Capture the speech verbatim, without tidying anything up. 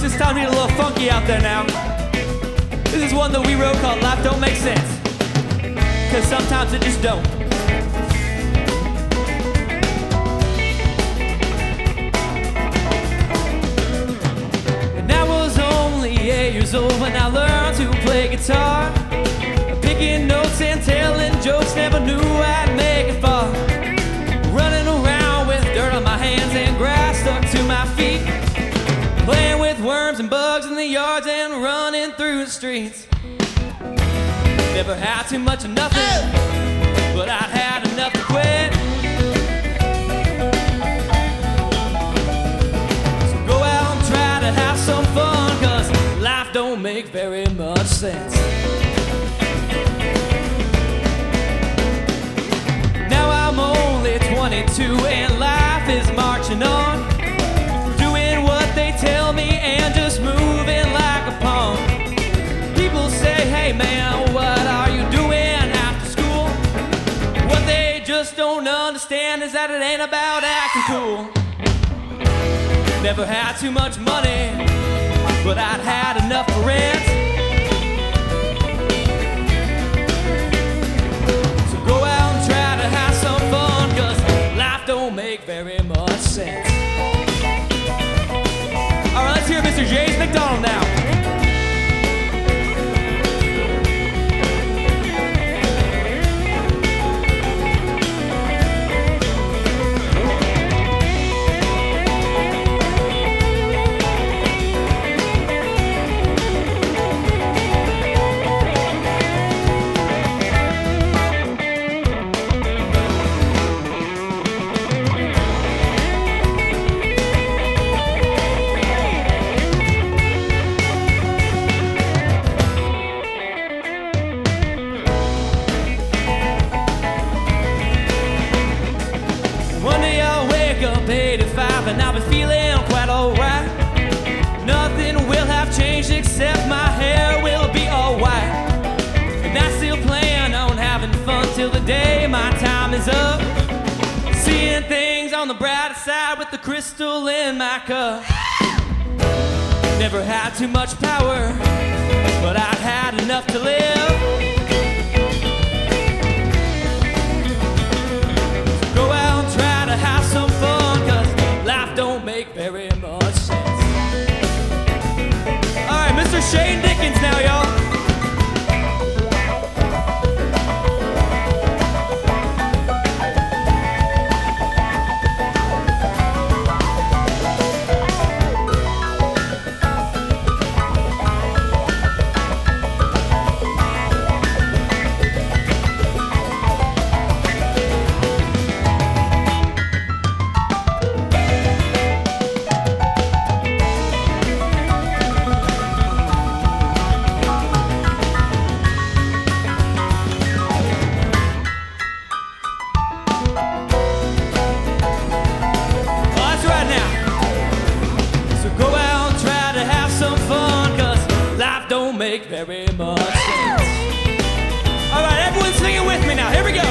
folks, it's time to get a little funky out there now. This is one that we wrote called Life Don't Make Sense. Cause sometimes it just don't. And I was only eight years old when I learned to play guitar. Picking notes and telling jokes, never knew I'd make it far. Running around with dirt on my hands and grass stuck to my feet. Playing with worms and bugs in the yards and running through the streets. Never had too much of nothing, but I'd had enough to quit. So go out and try to have some fun, cause life don't make very much sense. Now I'm only twenty-two and life is marching on, doing what they tell me and just moving like a pawn. People say, hey man, what are you doing after school? What they just don't understand is that it ain't about acting cool. Never had too much money, but I'd had enough for rent. So go out and try to have some fun, cause life don't make very much sense. Alright, let's hear Mister Jay's McDonald now. eighty-five and I'll be feeling quite alright. Nothing will have changed except my hair will be all white. And I still plan on having fun till the day my time is up. Seeing things on the brighter side with the crystal in my cup. Never had too much power, but I'd had enough to live. Go out and try to have some fun, cause life don't make very much sense. Alright, Mister Shane Dickens now, y'all. Make very much sense. All right, everyone sing it with me now. Here we go.